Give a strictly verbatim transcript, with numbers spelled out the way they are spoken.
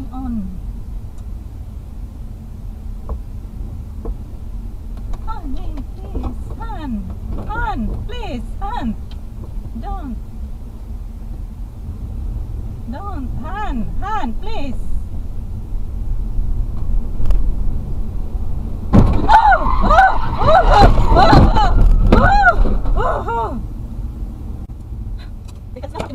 on. Honey, please, Han, Han, please, Han, don't, don't, Han, Han, please. Oh, oh, oh, oh, oh, oh, oh.